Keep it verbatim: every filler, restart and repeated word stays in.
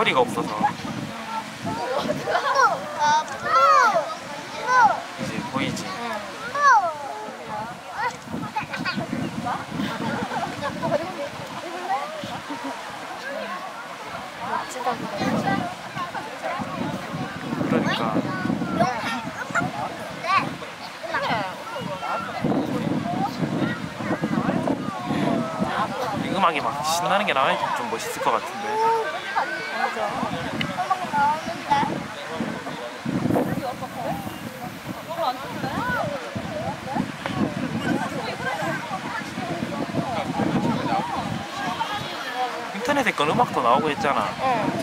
허리가 없어서 이제 보이지? 그러니까 이 음악이 막 신나는 게 나와야 좀 멋있을 것 같은데. 인터넷에 건 음악도 나오고 했잖아. 응.